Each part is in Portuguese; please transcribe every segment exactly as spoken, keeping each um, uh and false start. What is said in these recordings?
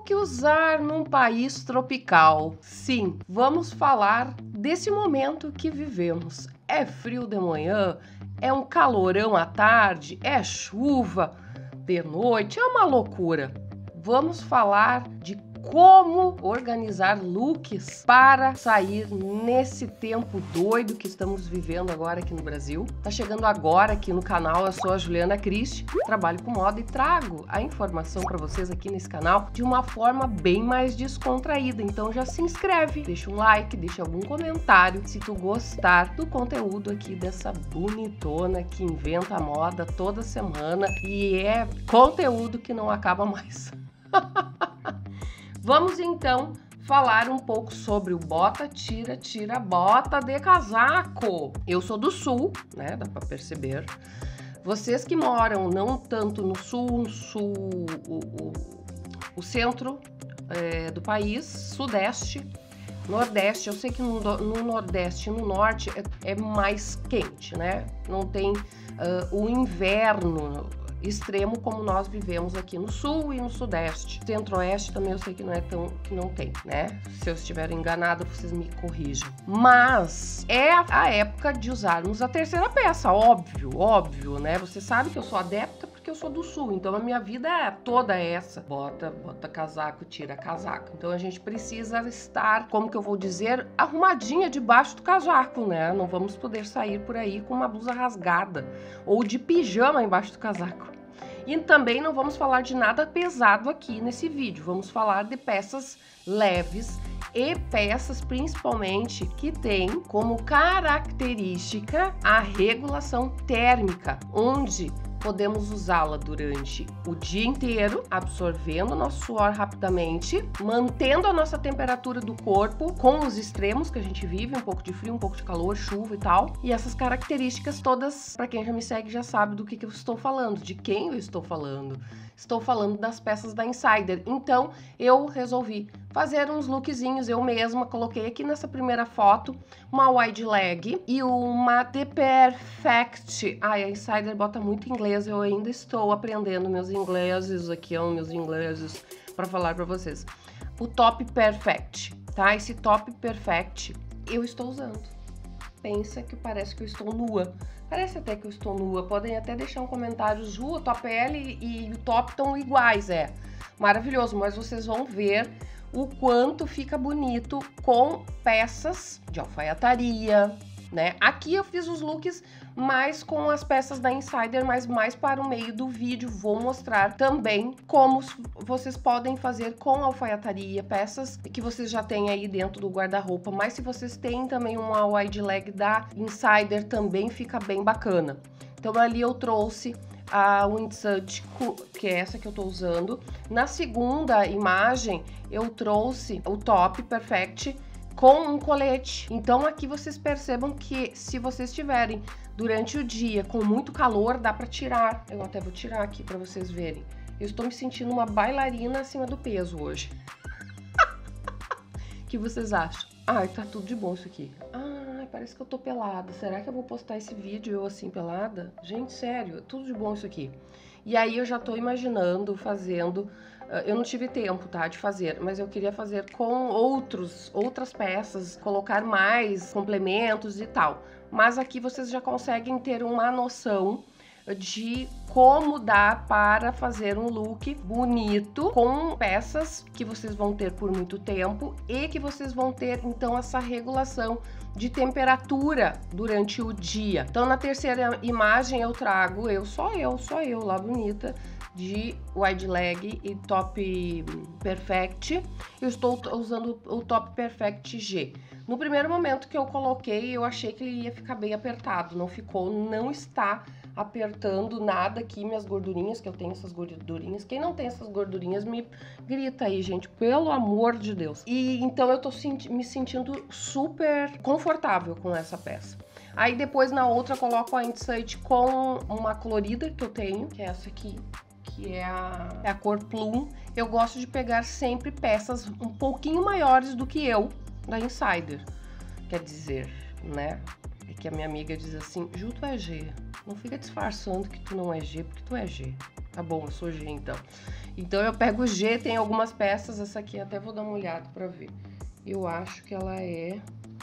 que usar num país tropical? Sim, vamos falar desse momento que vivemos. É frio de manhã, é um calorão à tarde, é chuva de noite, é uma loucura. Vamos falar de como organizar looks para sair nesse tempo doido que estamos vivendo agora aqui no Brasil. Tá chegando agora aqui no canal, eu sou a Juliana Christi, trabalho com moda e trago a informação para vocês aqui nesse canal de uma forma bem mais descontraída. Então já se inscreve, deixa um like, deixa algum comentário se tu gostar do conteúdo aqui dessa bonitona que inventa a moda toda semana e é conteúdo que não acaba mais. Vamos então falar um pouco sobre o bota, tira, tira, bota de casaco. Eu sou do sul, né? Dá para perceber. Vocês que moram não tanto no sul, no sul, o, o, o centro é, do país, sudeste, nordeste. Eu sei que no, no nordeste e no norte é, é mais quente, né? Não tem uh, o inverno extremo como nós vivemos aqui no sul e no sudeste. Centro-oeste também eu sei que não é tão, que não tem, né? Se eu estiver enganada, vocês me corrijam. Mas é a época de usarmos a terceira peça, óbvio, óbvio, né? Você sabe que eu sou adepta porque eu sou do sul, então a minha vida é toda essa. Bota, bota casaco, tira casaco. Então a gente precisa estar, como que eu vou dizer, arrumadinha debaixo do casaco, né? Não vamos poder sair por aí com uma blusa rasgada ou de pijama embaixo do casaco. E também não vamos falar de nada pesado aqui nesse vídeo, vamos falar de peças leves e peças principalmente que têm como característica a regulação térmica, onde podemos usá-la durante o dia inteiro, absorvendo nosso suor rapidamente, mantendo a nossa temperatura do corpo com os extremos que a gente vive, um pouco de frio, um pouco de calor, chuva e tal. E essas características todas, para quem já me segue já sabe do que, que eu estou falando, de quem eu estou falando. Estou falando das peças da Insider. Então, eu resolvi fazer uns lookzinhos eu mesma. Coloquei aqui nessa primeira foto uma wide leg e uma The Perfect. Ai, a Insider bota muito inglês. Eu ainda estou aprendendo meus ingleses aqui, ó, meus ingleses, para falar para vocês. O top Perfect, tá? Esse top Perfect eu estou usando. Pensa que parece que eu estou nua. Parece até que eu estou nua. Podem até deixar um comentário. Ju, o top L e o top estão iguais, é. Maravilhoso, mas vocês vão ver o quanto fica bonito com peças de alfaiataria, né? Aqui eu fiz os looks mais com as peças da Insider, mas mais para o meio do vídeo. Vou mostrar também como vocês podem fazer com alfaiataria, peças que vocês já têm aí dentro do guarda-roupa, mas se vocês têm também uma wide leg da Insider, também fica bem bacana. Então ali eu trouxe a windsuit, que é essa que eu tô usando. Na segunda imagem eu trouxe o top Perfect com um colete. Então aqui vocês percebam que se vocês tiverem durante o dia com muito calor, dá para tirar. Eu até vou tirar aqui para vocês verem. Eu estou me sentindo uma bailarina acima do peso hoje. O que vocês acham? Ai, tá tudo de bom isso aqui. Ai, parece que eu tô pelada. Será que eu vou postar esse vídeo eu assim pelada? Gente, sério, tudo de bom isso aqui. E aí eu já tô imaginando fazendo... Eu não tive tempo, tá, de fazer, mas eu queria fazer com outros, outras peças, colocar mais complementos e tal. Mas aqui vocês já conseguem ter uma noção de como dá para fazer um look bonito com peças que vocês vão ter por muito tempo e que vocês vão ter, então, essa regulação de temperatura durante o dia. Então, na terceira imagem eu trago eu, só eu, só eu lá bonita, de wide leg e top Perfect. Eu estou usando o top Perfect G. No primeiro momento que eu coloquei, eu achei que ele ia ficar bem apertado. Não ficou, não está apertando nada aqui, minhas gordurinhas, que eu tenho essas gordurinhas. Quem não tem essas gordurinhas, me grita aí, gente, pelo amor de Deus. E então eu tô senti- me sentindo super confortável com essa peça. Aí depois na outra eu coloco a Insight com uma colorida que eu tenho, que é essa aqui, que é a, é a cor Plum. Eu gosto de pegar sempre peças um pouquinho maiores do que eu, da Insider. Quer dizer, né, que a minha amiga diz assim, Ju, tu é G, não fica disfarçando que tu não é G, porque tu é G. Tá bom, eu sou G então. Então eu pego o G, tem algumas peças, essa aqui até vou dar uma olhada pra ver. Eu acho que ela é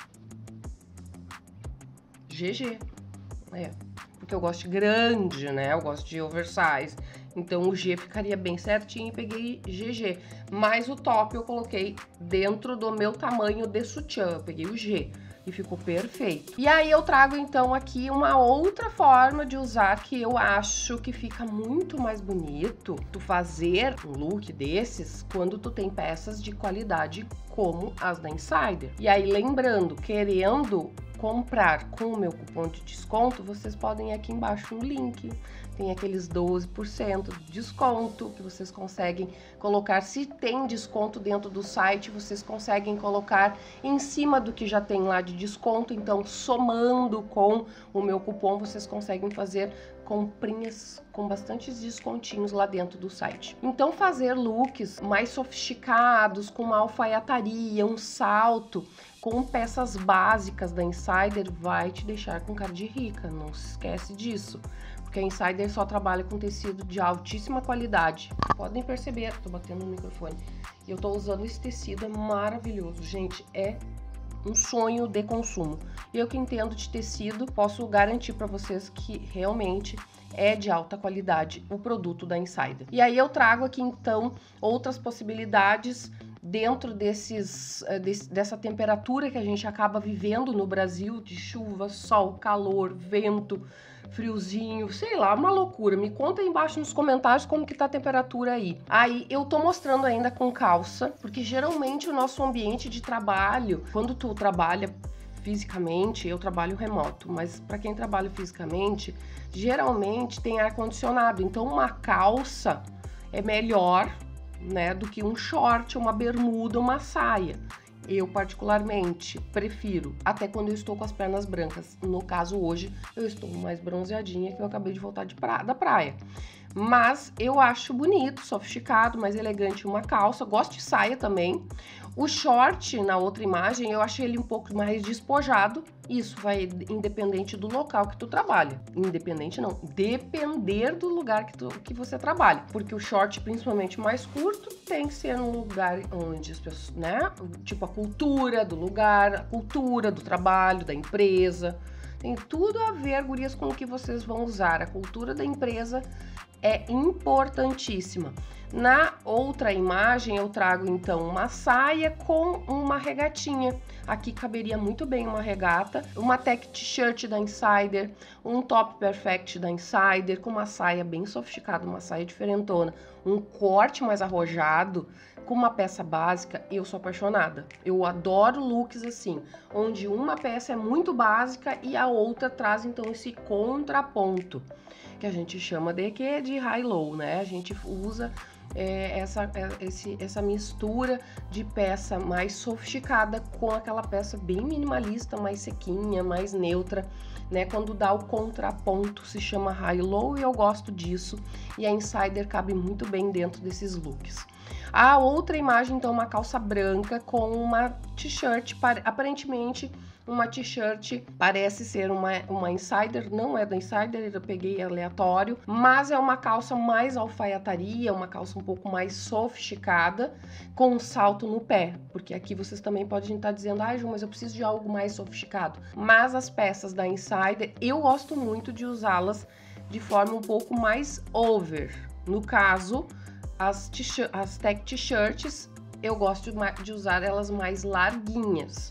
G G, é, porque eu gosto de grande, né, eu gosto de oversize. Então o G ficaria bem certinho e peguei G G. Mas o top eu coloquei dentro do meu tamanho de sutiã, eu peguei o G. E ficou perfeito. E aí eu trago então aqui uma outra forma de usar que eu acho que fica muito mais bonito tu fazer um look desses quando tu tem peças de qualidade como as da Insider. E aí lembrando, querendo comprar com o meu cupom de desconto, vocês podem ir aqui embaixo no link. Tem aqueles doze por cento de desconto que vocês conseguem colocar. Se tem desconto dentro do site, vocês conseguem colocar em cima do que já tem lá de desconto. Então, somando com o meu cupom, vocês conseguem fazer comprinhas com bastantes descontinhos lá dentro do site. Então, fazer looks mais sofisticados, com uma alfaiataria, um salto, com peças básicas da Insider, vai te deixar com cara de rica, não se esquece disso. Porque a Insider só trabalha com tecido de altíssima qualidade. Podem perceber, tô batendo no microfone. E eu tô usando esse tecido, é maravilhoso. Gente, é um sonho de consumo. Eu que entendo de tecido, posso garantir para vocês que realmente é de alta qualidade o produto da Insider. E aí eu trago aqui então outras possibilidades dentro desses, desse, dessa temperatura que a gente acaba vivendo no Brasil, de chuva, sol, calor, vento, friozinho, sei lá, uma loucura. Me conta aí embaixo nos comentários como que tá a temperatura aí. Aí eu tô mostrando ainda com calça, porque geralmente o nosso ambiente de trabalho, quando tu trabalha fisicamente, eu trabalho remoto, mas para quem trabalha fisicamente, geralmente tem ar-condicionado, então uma calça é melhor, né, do que um short, uma bermuda, uma saia. Eu, particularmente, prefiro, até quando eu estou com as pernas brancas. No caso, hoje, eu estou mais bronzeadinha, que eu acabei de voltar de pra... da praia. Mas eu acho bonito, sofisticado, mais elegante uma calça. Gosto de saia também. O short, na outra imagem, eu achei ele um pouco mais despojado. Isso vai independente do local que tu trabalha. Independente não, depender do lugar que, tu, que você trabalha. Porque o short, principalmente mais curto, tem que ser num lugar onde as pessoas, né? Tipo a cultura do lugar, a cultura do trabalho, da empresa. Tem tudo a ver, gurias, com o que vocês vão usar. A cultura da empresa é importantíssima. Na outra imagem eu trago então uma saia com uma regatinha. Aqui caberia muito bem uma regata, uma tech t-shirt da Insider, um top perfect da Insider com uma saia bem sofisticada, uma saia diferentona, um corte mais arrojado com uma peça básica. Eu sou apaixonada. Eu adoro looks assim, onde uma peça é muito básica e a outra traz então esse contraponto, que a gente chama de que de high-low, né? A gente usa é, essa, é, esse, essa mistura de peça mais sofisticada com aquela peça bem minimalista, mais sequinha, mais neutra, né? Quando dá o contraponto se chama high-low e eu gosto disso. E a Insider cabe muito bem dentro desses looks. A outra imagem, então, uma calça branca com uma t-shirt, aparentemente uma t-shirt, parece ser uma, uma Insider, não é da Insider, eu peguei aleatório, mas é uma calça mais alfaiataria, uma calça um pouco mais sofisticada, com um salto no pé, porque aqui vocês também podem estar dizendo, ah, Ju, mas eu preciso de algo mais sofisticado. Mas as peças da Insider, eu gosto muito de usá-las de forma um pouco mais over. No caso, as, as tech t-shirts, eu gosto de, de usar elas mais larguinhas.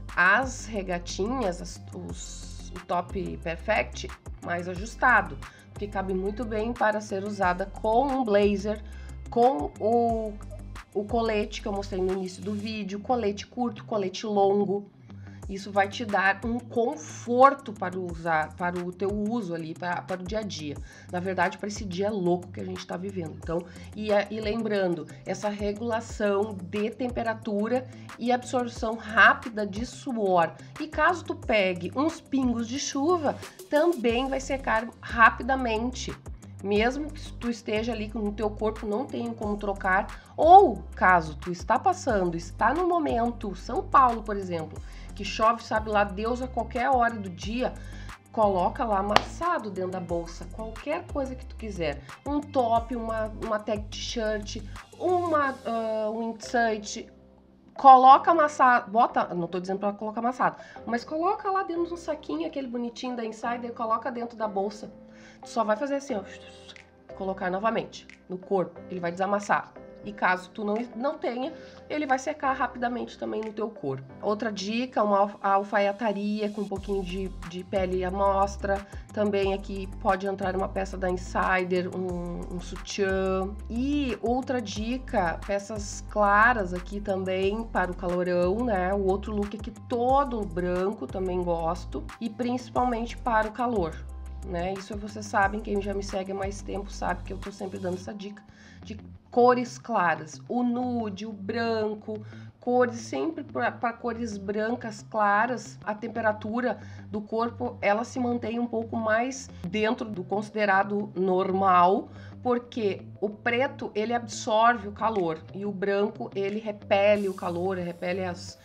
As regatinhas, as, os, o top perfect, mais ajustado, que cabe muito bem para ser usada com um blazer, com o, o colete que eu mostrei no início do vídeo, colete curto, colete longo. Isso vai te dar um conforto para usar, para o teu uso ali, para, para o dia a dia. Na verdade, para esse dia louco que a gente está vivendo. Então, e, e lembrando, essa regulação de temperatura e absorção rápida de suor. E caso tu pegue uns pingos de chuva, também vai secar rapidamente. mesmo que tu esteja ali no teu corpo não tenha como trocar, ou caso tu está passando, está no momento, São Paulo, por exemplo, que chove, sabe lá, Deus a qualquer hora do dia, coloca lá amassado dentro da bolsa, qualquer coisa que tu quiser, um top, uma, uma tag t-shirt, uma uh, um insert, coloca amassado, bota, não tô dizendo pra colocar amassado, mas coloca lá dentro de um saquinho, aquele bonitinho da Insider, coloca dentro da bolsa, tu só vai fazer assim, ó, colocar novamente no corpo, ele vai desamassar. E caso tu não, não tenha, ele vai secar rapidamente também no teu corpo. Outra dica, uma alfaiataria com um pouquinho de, de pele à mostra. Também aqui pode entrar uma peça da Insider, um, um sutiã. E outra dica, peças claras aqui também para o calorão, né? O outro look aqui todo branco, também gosto. E principalmente para o calor, né? Isso vocês sabem, quem já me segue há mais tempo sabe que eu tô sempre dando essa dica de cores claras, o nude, o branco, cores sempre para cores brancas claras. A temperatura do corpo ela se mantém um pouco mais dentro do considerado normal, porque o preto ele absorve o calor e o branco ele repele o calor, repele as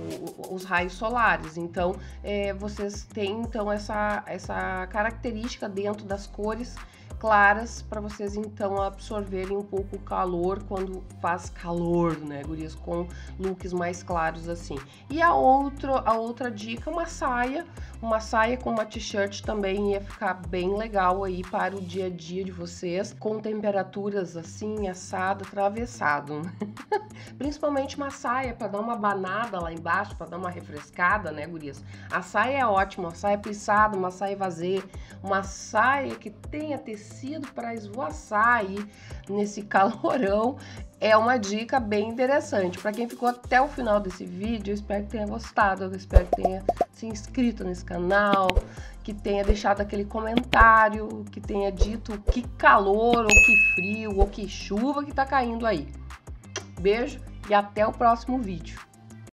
O, os raios solares. Então, é, vocês têm então essa, essa característica dentro das cores claras para vocês então absorverem um pouco o calor quando faz calor, né, gurias, com looks mais claros assim. E a outra, a outra dica, uma saia, uma saia com uma t-shirt também ia ficar bem legal aí para o dia a dia de vocês, com temperaturas assim, assado, atravessado. Principalmente uma saia para dar uma banada lá embaixo, para dar uma refrescada, né, gurias? A saia é ótima, uma saia plissada, uma saia vazê, uma saia que tenha tecido para esvoaçar aí nesse calorão, é uma dica bem interessante. Para quem ficou até o final desse vídeo, eu espero que tenha gostado, eu espero que tenha se inscrito nesse canal, que tenha deixado aquele comentário, que tenha dito que calor, ou que frio, ou que chuva que tá caindo aí. Beijo e até o próximo vídeo.